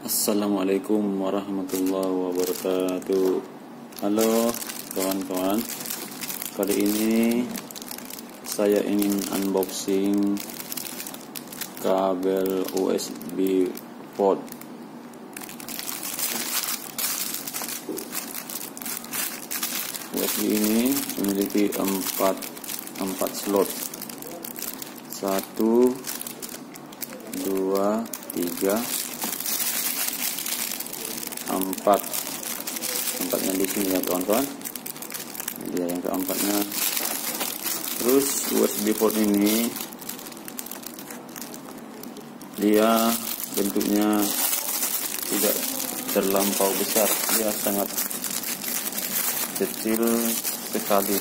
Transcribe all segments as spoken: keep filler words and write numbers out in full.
Assalamualaikum warahmatullahi wabarakatuh. Halo kawan-kawan, kali ini saya ingin unboxing kabel U S B port. U S B ini memiliki empat empat slot, satu, dua, tiga, empat. Empatnya di sini ya kawan-kawan. Ini dia yang keempatnya. Terus U S B port ini dia bentuknya tidak terlampau besar, dia sangat kecil sekali.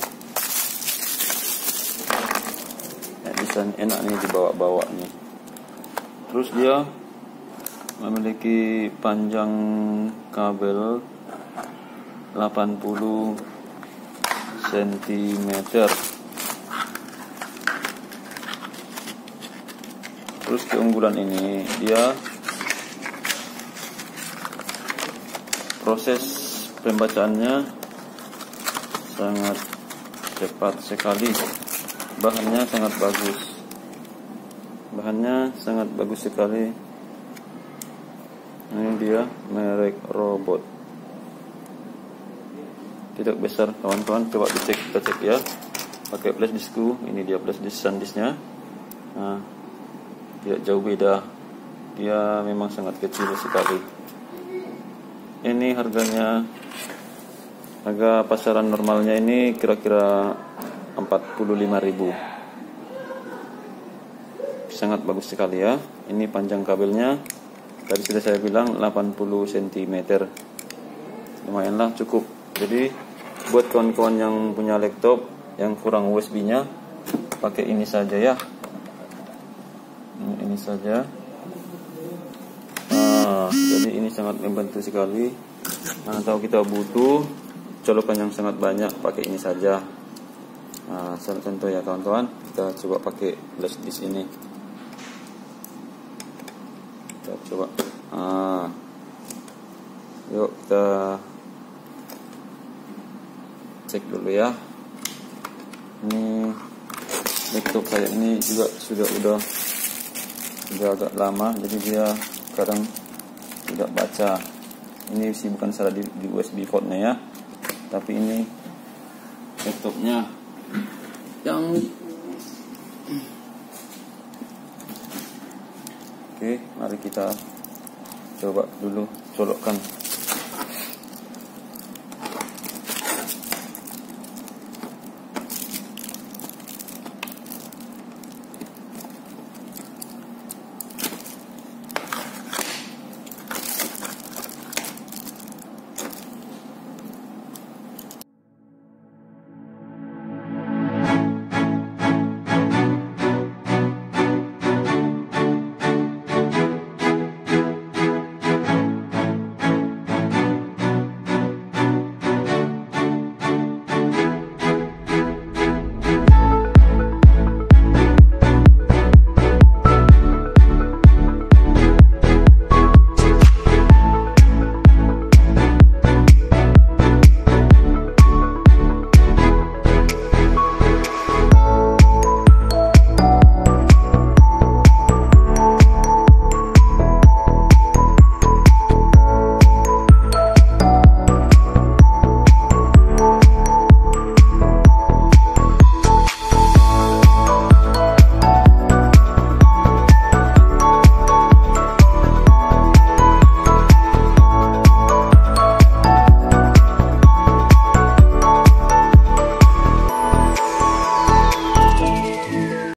Ya, bisa enak nih dibawa-bawa nih. Terus dia memiliki panjang kabel delapan puluh sentimeter. Terus keunggulan ini, dia proses pembacaannya sangat cepat sekali. Bahannya sangat bagus. Bahannya sangat bagus sekali. Ini dia merek Robot. Tidak besar kawan-kawan, coba dicek, kita cek ya. Pakai flash diskku, ini dia flash disk SanDisknya. Nah, tidak jauh beda. Dia memang sangat kecil sekali. Ini harganya, harga pasaran normalnya ini kira-kira empat puluh lima ribu. Sangat bagus sekali ya. Ini panjang kabelnya, tadi sudah saya bilang delapan puluh sentimeter. Lumayanlah, cukup. Jadi buat kawan-kawan yang punya laptop yang kurang U S B nya, pakai ini saja ya. Ini, ini saja. Nah, jadi ini sangat membantu sekali. Nah, kalau kita butuh colokan yang sangat banyak, pakai ini saja. Nah, contoh ya kawan-kawan, kita coba pakai flash disk ini. Kita coba. Nah, yuk kita cek dulu ya. Ini laptop saya ini juga sudah udah sudah agak lama, jadi dia kadang tidak baca. Ini sih bukan salah di, di U S B portnya ya, tapi ini laptopnya yang oke. Mari kita coba dulu colokkan.